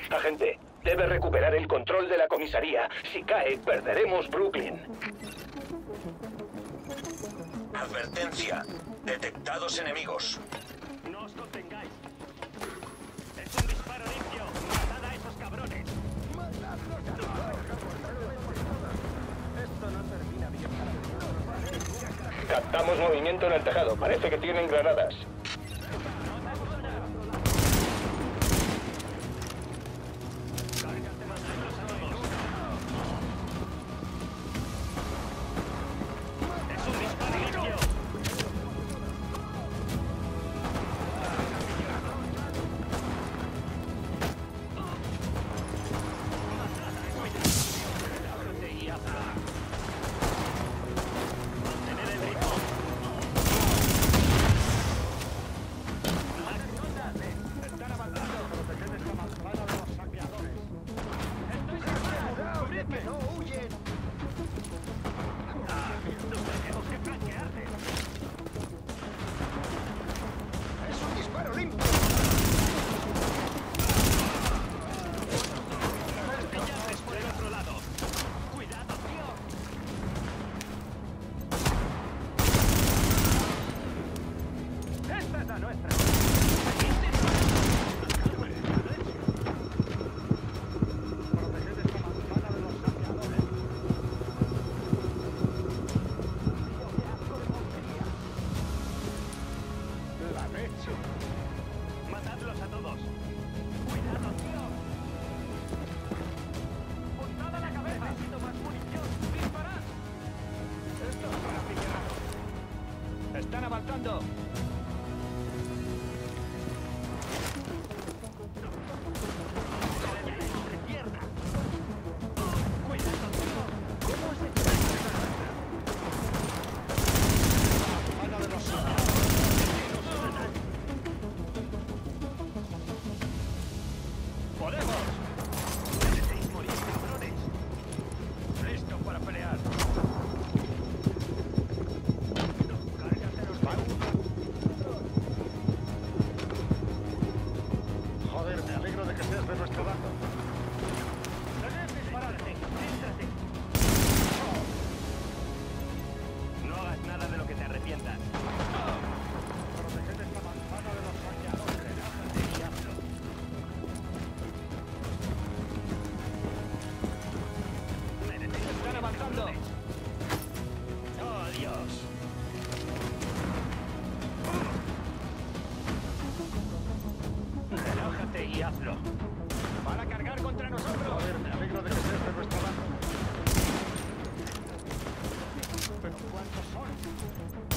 Agente, debe recuperar el control de la comisaría. Si cae, perderemos Brooklyn. Advertencia. Detectados enemigos. No os contengáis. Es un disparo limpio. Matad a esos cabrones. Esto no termina bien. Captamos movimiento en el tejado. Parece que tienen granadas. Matadlos a todos. Cuidado, tío. Puntad a la cabeza. Necesito más munición. Disparad. Esto es para aficionados. Están avanzando. Y hazlo. Van a cargar contra nosotros. Joder, me alegro de que seas de nuestro lado. ¿Pero cuántos son?